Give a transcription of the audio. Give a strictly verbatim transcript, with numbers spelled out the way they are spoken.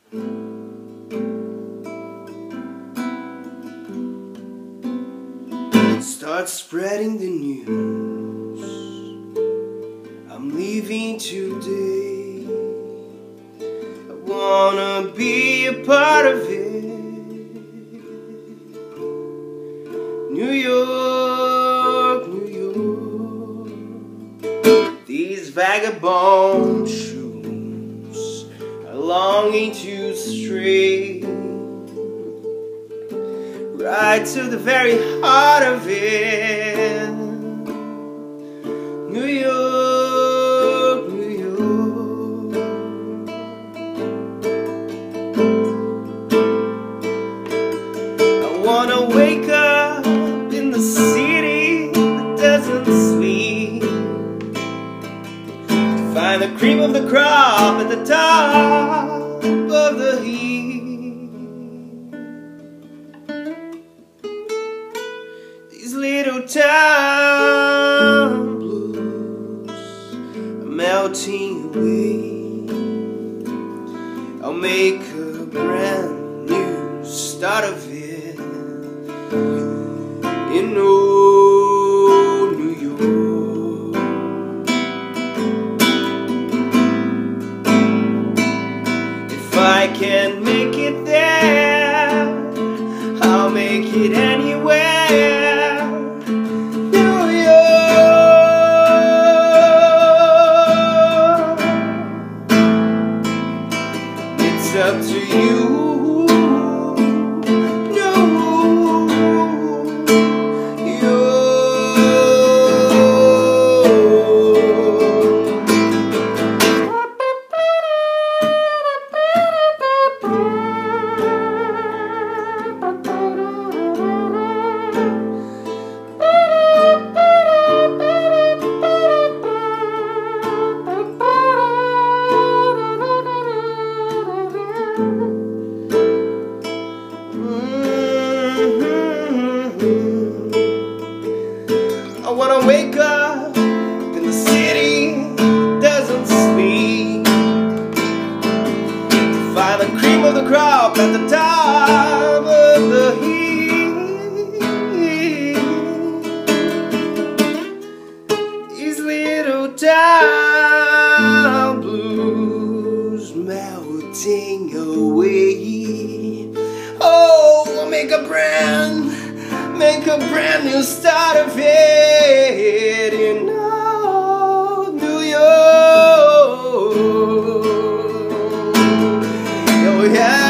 Start spreading the news. I'm leaving today. I wanna be a part of it. New York, New York. These vagabond shoes are longing to stray right to the very heart of it. New York, New York. I wanna wake up in the city that doesn't sleep, to find the cream of the crop at the top of the heap. These little town blues are melting away. I'll make a brand new start of it in old New York. If I can make it there, I'll make it anywhere. It's up to you. No, you. I wanna wake up in the city that doesn't sleep, to find the cream of the crop at the top of the heap. These little town blues melting away. Oh, I'll make a brand Make a brand new start of it in old New York. Oh yeah.